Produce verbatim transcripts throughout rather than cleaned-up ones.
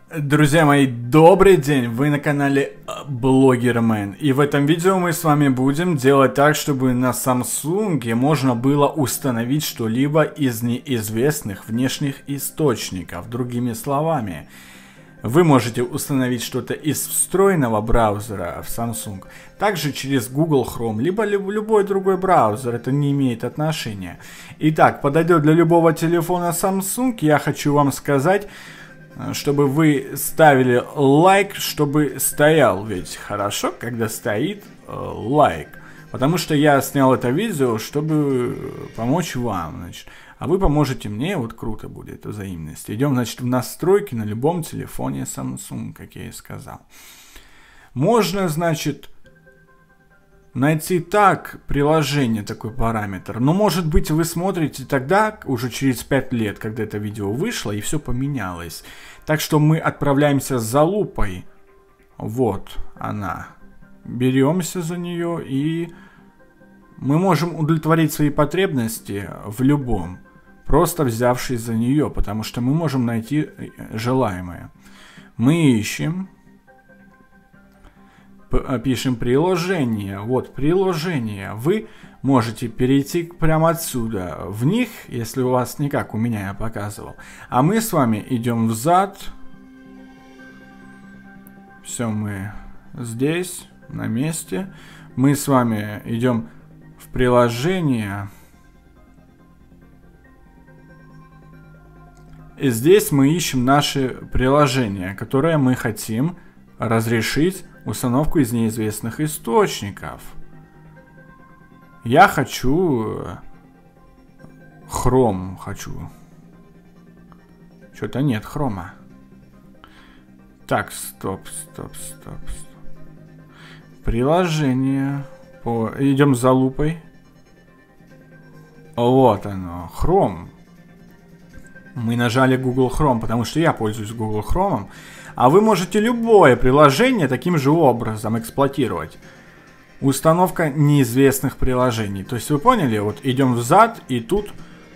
Друзья мои, добрый день! Вы на канале Блогермен. И в этом видео мы с вами будем делать так, чтобы на Samsung можно было установить что-либо из неизвестных внешних источников. Другими словами, вы можете установить что-то из встроенного браузера в Samsung, также через Google Chrome, либо любой другой браузер, это не имеет отношения. Итак, подойдет для любого телефона Samsung. Я хочу вам сказать, чтобы вы ставили лайк, чтобы стоял, ведь хорошо, когда стоит э, лайк. Потому что я снял это видео, чтобы помочь вам, значит. А вы поможете мне, вот круто будет взаимность. Идем, значит, в настройки на любом телефоне Samsung, как я и сказал. Можно, значит, найти так приложение, такой параметр. Но, может быть, вы смотрите тогда, уже через пять лет, когда это видео вышло, и все поменялось. Так что мы отправляемся за лупой. Вот она. Беремся за нее, и мы можем удовлетворить свои потребности в любом, просто взявшись за нее, потому что мы можем найти желаемое. Мы ищем. Пишем приложение. Вот приложение. Вы можете перейти прямо отсюда в них, если у вас не как у меня я показывал. А мы с вами идем взад. Все, мы здесь, на месте. Мы с вами идем в приложение. И здесь мы ищем наши приложения, которые мы хотим разрешить установку из неизвестных источников. Я хочу Chrome, хочу. Что-то нет хрома. Так, стоп, стоп, стоп, стоп. Приложение. По... Идем за лупой. Вот оно, Chrome. Мы нажали Google Chrome, потому что я пользуюсь Google Chrome. А вы можете любое приложение таким же образом эксплуатировать. Установка неизвестных приложений. То есть вы поняли? Вот идем взад, и тут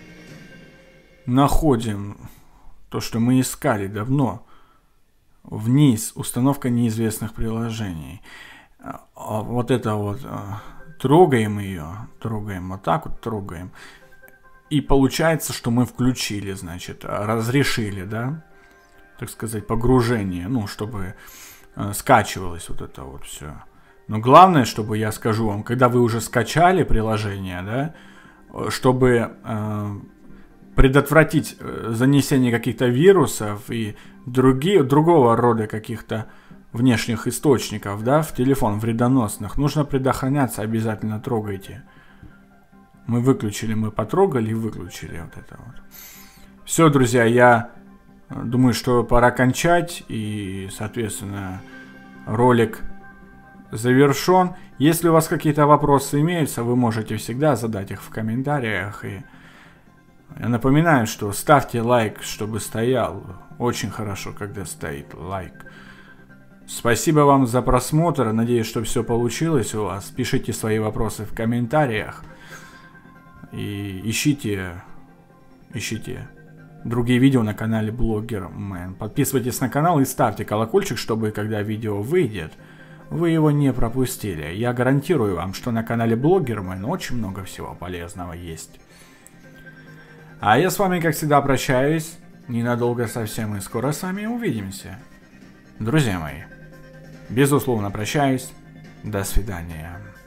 находим то, что мы искали давно. Вниз. Установка неизвестных приложений. Вот это вот. Трогаем ее. Трогаем. Вот так вот трогаем. И получается, что мы включили, значит, разрешили, да? Так сказать, погружение, ну, чтобы э, скачивалось вот это вот все. Но главное, чтобы я скажу вам, когда вы уже скачали приложение, да, чтобы э, предотвратить занесение каких-то вирусов и другие, другого рода каких-то внешних источников, да, в телефон, вредоносных, нужно предохраняться, обязательно трогайте. Мы выключили, мы потрогали и выключили вот это вот. Все, друзья, я... Думаю, что пора кончать, и, соответственно, ролик завершен. Если у вас какие-то вопросы имеются, вы можете всегда задать их в комментариях. И я напоминаю, что ставьте лайк, чтобы стоял. Очень хорошо, когда стоит лайк. Спасибо вам за просмотр. Надеюсь, что все получилось у вас. Пишите свои вопросы в комментариях. И ищите, ищите другие видео на канале Блогермен. Подписывайтесь на канал и ставьте колокольчик, чтобы, когда видео выйдет, вы его не пропустили. Я гарантирую вам, что на канале Блогермен очень много всего полезного есть. А я с вами, как всегда, прощаюсь. Ненадолго совсем, и скоро с вами увидимся. Друзья мои, безусловно, прощаюсь. До свидания.